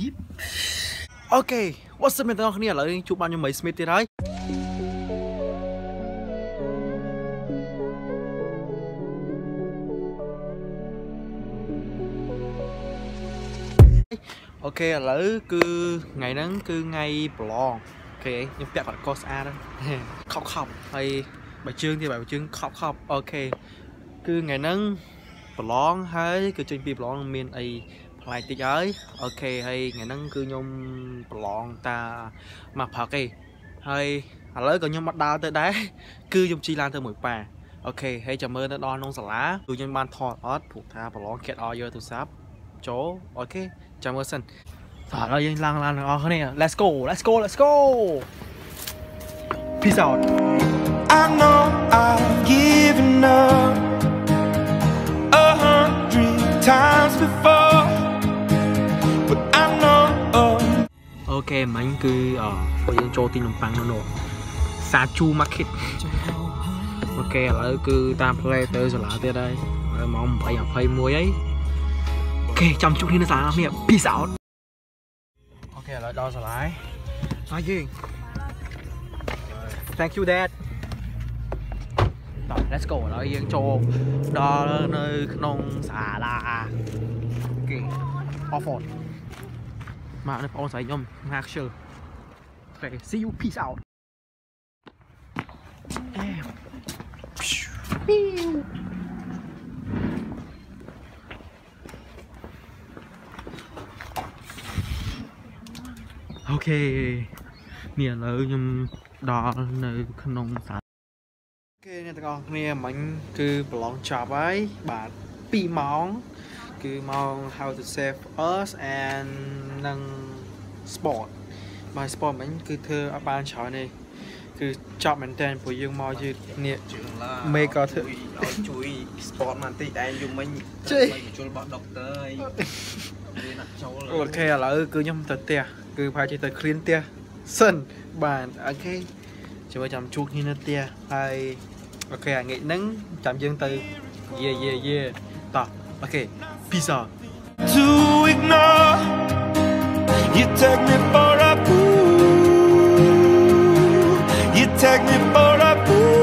Okay, what's up អ្នកទាំងអស់គ្នាឥឡូវជួបបានខ្ញុំ Smith ទៀតហើយអូខេឥឡូវគឺថ្ងៃហ្នឹងគឺថ្ងៃប្រឡងអូខេខ្ញុំពាក់បាត់កោស្អាតខប់ហើយបើជើងទៀតបើជើងខប់អូខេគឺថ្ងៃហ្នឹងប្រឡងហើយគឺចេញពីប្រឡងមានអីផ្លែតិចហើយអូខេហើយថ្ងៃហ្នឹងគឺខ្ញុំប្រឡងតាមកផឹកឯងហើយឥឡូវក៏ខ្ញុំមកដើរទៅដែរគឺខ្ញុំជិះឡានទៅមួយប៉ាអូខេហើយចាំមើលទៅដល់ក្នុងសាលាគឺខ្ញុំបានថតអត់ព្រោះថាប្រឡងគេអត់យកទូរស័ព្ទចូលអូខេចាំមើលសិនតោះដល់យើងឡើងទាំងអស់គ្នា Let's go Peace out I know I've given up 100 times before but I know អូខេមិញគឺពួកយើងចូលទីនំប៉័ងនោះសាជូ market អូខេឥឡូវគឺតាមផ្លេទៅសាលាទៀតហើយម៉ោង 8:21 ហើយអូខេចាំជួបគ្នានៅសាលាគ្នា Peace out អូខេឥឡូវដល់សាលាហើយយើង Thank you dad តោះ Let's go ឥឡូវយើងចូលដល់នៅក្នុងសាលាអូខេ off on មកនៅបងស្រីខ្ញុំងាខ្ជិលអូខេ see you peace out អូខេនេះឥឡូវខ្ញុំដល់នៅក្នុងសាលាអូខេអ្នកទាំងអស់គ្នាមិញគឺប្រឡងចប់ហើយបាទ2ម៉ោងគឺម៉ោង how to save us and និង sport បាទ sport មិញគឺធ្វើឲ្យបានច្រើនទេគឺចប់មែនតើព្រោះយើងមកយឺតនេះមេក៏ធ្វើជួយ sport មកបន្តិចតែយំមិញជួយបញ្ជូលរបស់ doctor ហើយវាដាក់ចូលអូខេឥឡូវគឺខ្ញុំទៅផ្ទះគឺប្រហែលជាទៅ clean ផ្ទះសិនបាទអូខេជួយចាំជួបគ្នានៅផ្ទះហើយអូខេអាថ្ងៃហ្នឹងចាំយើងទៅយេតោះអូខេ peace out to ignore you take me for a fool you take me for a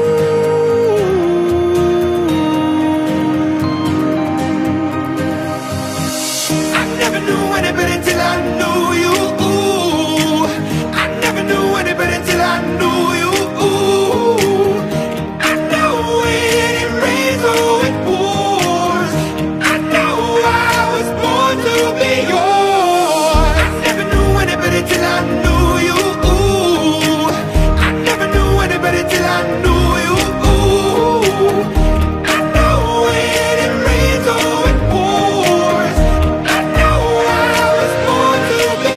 fool I never knew anybody till I knew you I never knew anybody till I knew you I know when it rains or it pours I know I was born to be yours I never knew anybody till I knew you I never knew anybody till I knew you I know when it rains or it pours I know I was born to be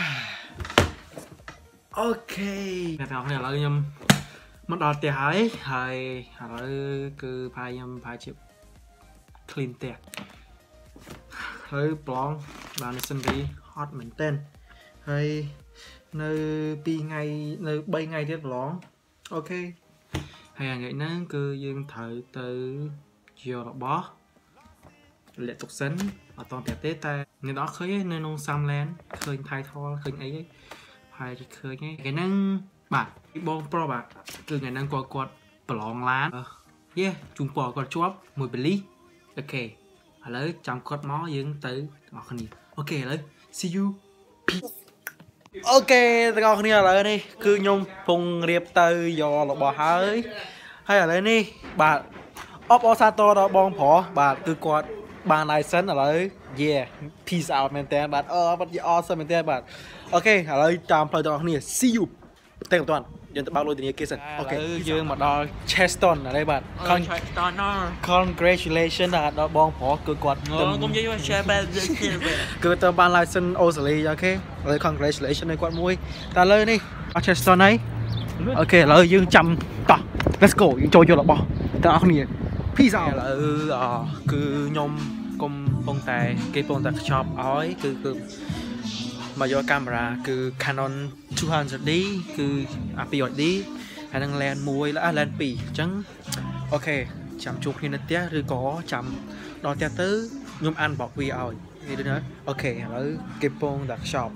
អូខេអ្នកទាំងអស់គ្នាឥឡូវខ្ញុំមកដល់ផ្ទះហើយឥឡូវគឺខ្ញុំប្រហែលជា clean ផ្ទះហើយប្រឡងបានសិនទីហត់មែនតើហើយនៅ2ថ្ងៃនៅ3ថ្ងៃទៀតប្រឡងអូខេហើយថ្ងៃហ្នឹងគឺយើងត្រូវទៅយករបស់លាក់ទុកសិនអត់តទៀតទេតែអ្នកនរឃើញនៅក្នុង Samland ឃើញ title ឃើញអីហីហើយឃើញហ្នឹងថ្ងៃហ្នឹងបាទបងប្រុសបាទគឺថ្ងៃហ្នឹងគាត់ប្រឡងឡានយេជូនពរគាត់ជាប់មួយបលីអូខេឥឡូវចាំគាត់មកយើងទៅទាំងអស់គ្នាអូខេឥឡូវ see you peace អូខេទាំងអស់គ្នាឥឡូវនេះគឺខ្ញុំពងរៀបទៅយករបស់ហើយឥឡូវនេះបាទអបអរសាទរដល់បងប្រុសបាទគឺគាត់បាន license ឥឡូវ yeah peace out មែនតើបាទបាត់ awesome មែនតើបាទអូខេឥឡូវតាមផ្លូវទាំងអស់គ្នា see you តែមិនទាន់យើងទៅបើកលុយធនាគារសិនអូខេយើងមកដល់ Cheston ហើយបាទ congratulations ដល់បងប្រុសគឺគាត់ទៅខ្ញុំនិយាយថា share បែបគឺទៅបាន license អូស្ត្រាលីអូខេឥឡូវ congratulations ឲ្យគាត់មួយតែឥឡូវនេះអត់ Cheston ហើយអូខេឥឡូវយើងចាំតោះ let's go យើងចូលយករបស់ទាំងអស់គ្នា peace out ឥឡូវគឺខ្ញុំកំពុងតែគេកំពុងតែខ្ចប់ឲ្យគឺមកយកកាមេរ៉ាគឺ Canon 200D គឺ 200D ហើយនឹង lens 1 lens 2អញ្ចឹងអូខេចាំជួបគ្នានៅផ្ទះឬក៏ចាំដល់ផ្ទះទៅខ្ញុំ unbox វាឲ្យនេះដូចណាអូខេឥឡូវគេកំពុងតែខ្ចប់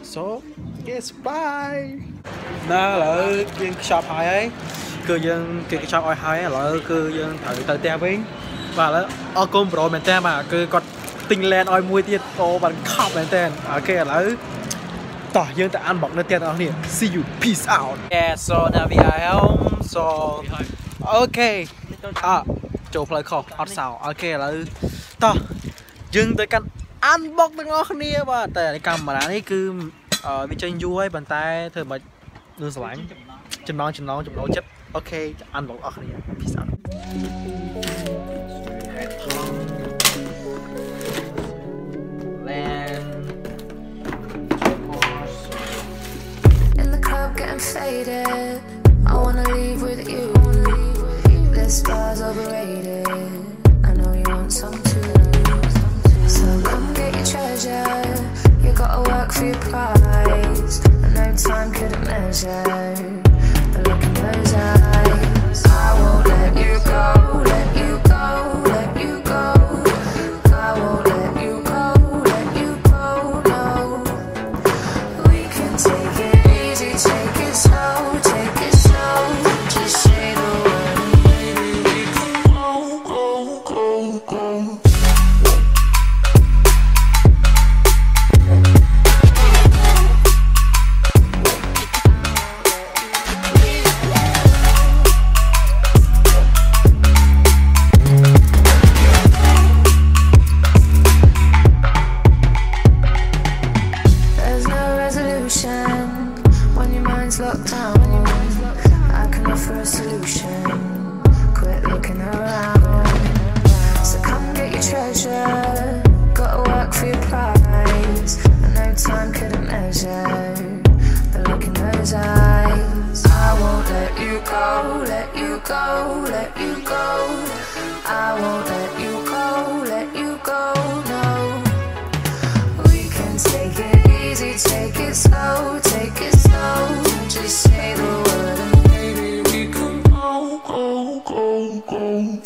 so yes bye ណាឥឡូវយើងខ្ចប់ហើយគឺយើងគេខ្ចប់ឲ្យហើយឥឡូវគឺយើងត្រូវទៅផ្ទះវិញបាទឥឡូវអរគុណប្រូមែនតើបាទគឺគាត់ទិញ land ឲ្យមួយទៀតអូបានខប់មែនតើអូខេឥឡូវតោះយើងទៅ unbox នៅផ្ទះបងប្អូន see you peace out yeah so now we are home so okay ចូលផ្លូវខុសអត់សោអូខេឥឡូវតោះយើងទៅកាន់ unbox ទាំងអស់គ្នាបាទតែកាមេរ៉ានេះគឺវាចេញយូរហើយប៉ុន្តែធ្វើមិនលឿនស្រឡាញ់ចំណងចំណូលចិត្តអូខេ unbox អស់គ្នា peace out Getting faded. I wanna leave with you. This star's overrated. I know you want some too. So come get your treasure. You gotta work for your prize. And no time couldn't measure the look in those eyes. I won't let you go, let you go, let you go. I won't let you go, let you go, no. We can take it easy, take it slow, just say the word and baby we can go, go, go, go. There's no resolution when your mind's locked down. I can offer a solution. Quit looking around. So come get your treasure. Gotta work for your prize. And no time couldn't measure the look in those eyes. I won't let you go, let you go, let you go. I won't let you go, let you go, no. We can take it easy, take it slow, just say the word and baby we can go, go, go, go.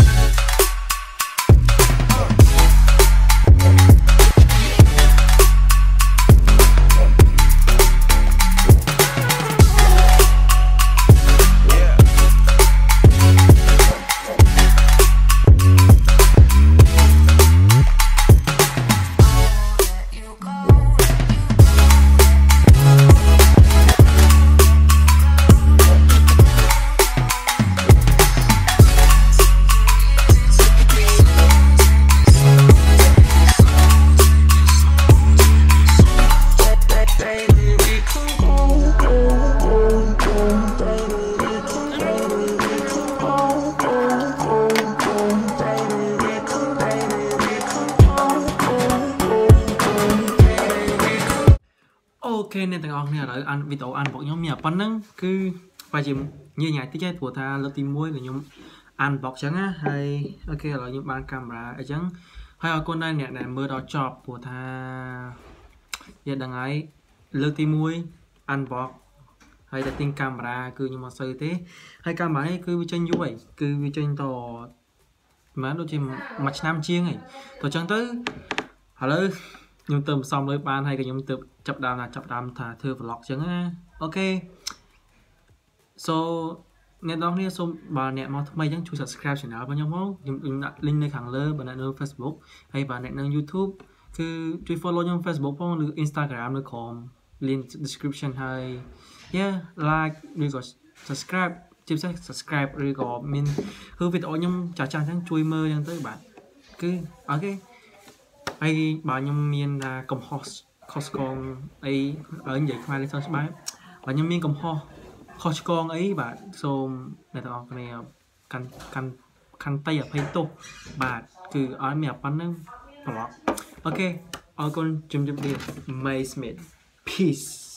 Okay អ្នកទាំងអស់គ្នាឥឡូវវីដេអូអានរបស់ខ្ញុំមានប៉ុណ្ណឹងគឺបើជាញញតិចទេព្រោះថាលើកទី1គឺខ្ញុំអានរបស់អញ្ចឹងណាហើយអូខេឥឡូវខ្ញុំបានកាមេរ៉ាអញ្ចឹងហើយអរគុណដែរអ្នកដែលមើលដល់ចប់ព្រោះថានិយាយដឹងហើយលើកទី1អានរបស់ហើយតែទិញកាមេរ៉ាគឺខ្ញុំអត់សូវទេហើយកាមេរ៉ានេះគឺវាចេញយូរហើយគឺវាចេញតមិនដូចជាមួយឆ្នាំជាងហើយទៅអញ្ចឹងទៅឥឡូវខ្ញុំទៅសំលុយបានហើយក៏ខ្ញុំទៅចាប់ដើមថាធ្វើ vlog អញ្ចឹងណាអូខេ so អ្នកនរគ្នាសូមបើអ្នកមកថ្មីអញ្ចឹងជួយ subscribe channel របស់ខ្ញុំមកខ្ញុំដាក់ link នៅខាងលើបើអ្នកនៅ Facebook ហើយបើអ្នកនៅ YouTube គឺជួយ follow ខ្ញុំ Facebook ផងឬ Instagram នៅក្រោម link description ហើយ yeah like ឬក៏ subscribe ជាពិសេស subscribe ឬក៏មានគឺវីដេអូខ្ញុំចាស់ៗអញ្ចឹងជួយមើលអញ្ចឹងទៅបាទគឺអូខេហើយបើខ្ញុំមានថាកំហុសខុសឆ្គងអីនិយាយខ្មែរលេខច្បាស់បើខ្ញុំមានកំហុសខុសឆ្គងអីបាទសូមអ្នកទាំងអស់គ្នាកាន់តែអភ័យទោសបាទគឺអត់មានប៉ុណ្្នឹងប្លុកអូខេអរគុណជំរាបលា May Smith peace